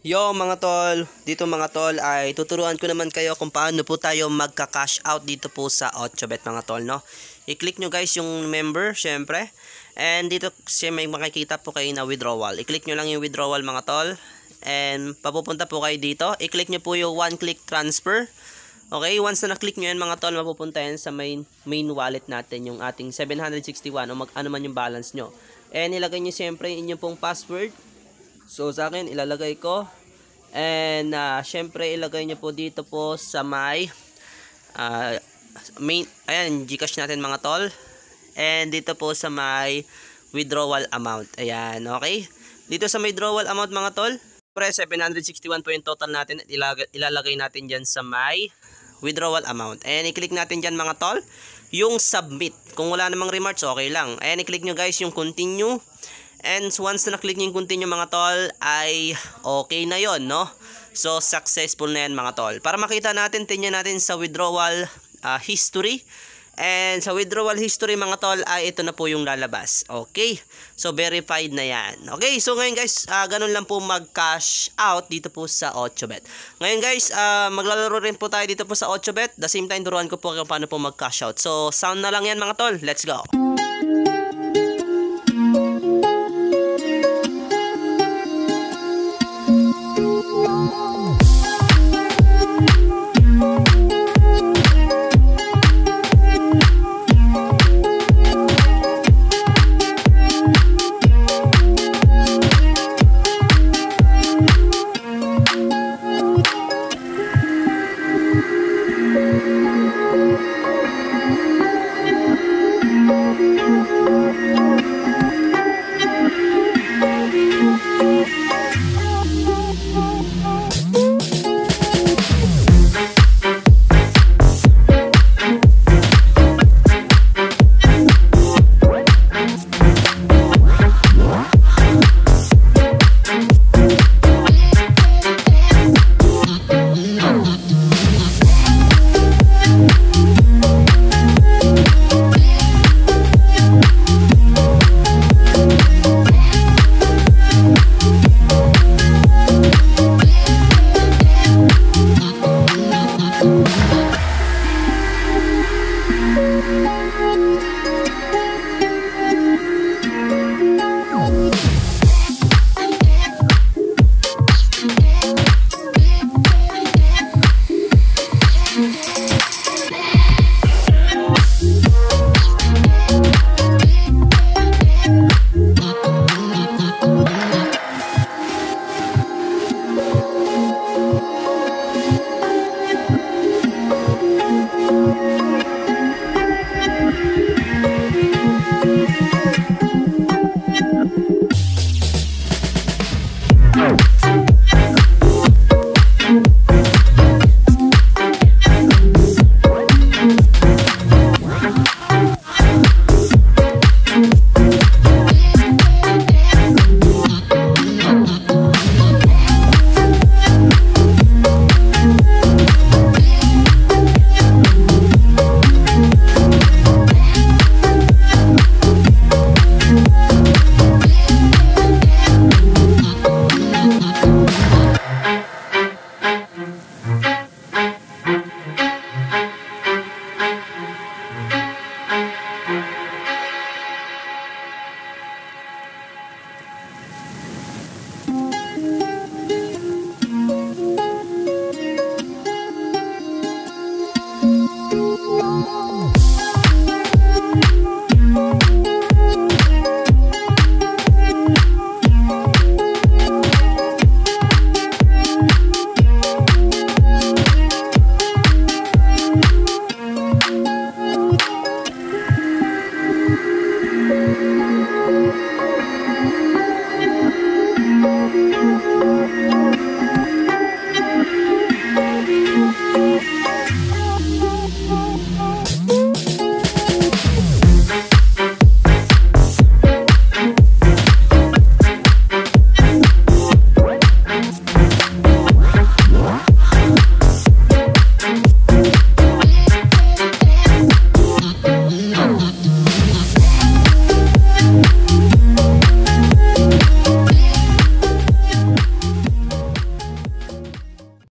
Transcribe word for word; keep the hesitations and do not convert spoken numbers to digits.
Yo mga tol, dito mga tol ay tuturuan ko naman kayo kung paano po tayo magka-cash out dito po sa OchoBet mga tol, no? I-click nyo guys yung member, syempre. And dito siya may makikita po kayo na withdrawal. I-click nyo lang yung withdrawal mga tol. And papupunta po kayo dito. I-click nyo po yung one click transfer. Okay, once na na-click nyo yan mga tol, mapupunta yan sa main, main wallet natin, yung ating seven hundred sixty-one o mag, ano man yung balance nyo. And ilagay nyo syempre inyong pong password. So sa akin ilalagay ko, and uh, syempre ilagay nyo po dito po sa may uh, main, ayan, Gcash natin mga tol. And dito po sa may withdrawal amount, ayan, okay. Dito sa may withdrawal amount mga tol, pre seven hundred sixty-one po yung total natin. Ilalagay, ilalagay natin dyan sa may withdrawal amount. And i-click natin dyan mga tol yung submit. Kung wala namang remarks, okay lang. Ayan, i-click nyo guys yung continue. And once na na-click nyo yung continue mga tol, ay okay na yon, no? So, successful na yan mga tol. Para makita natin, tingnan natin sa withdrawal uh, history. And sa withdrawal history mga tol, ay ito na po yung lalabas. Okay? So, verified na yan. Okay? So, ngayon guys, uh, ganun lang po mag-cash out dito po sa OchoBet. Ngayon guys, uh, maglalaro rin po tayo dito po sa OchoBet. The same time, turuan ko po kung paano po mag-cash out. So, sound na lang yan mga tol. Let's go!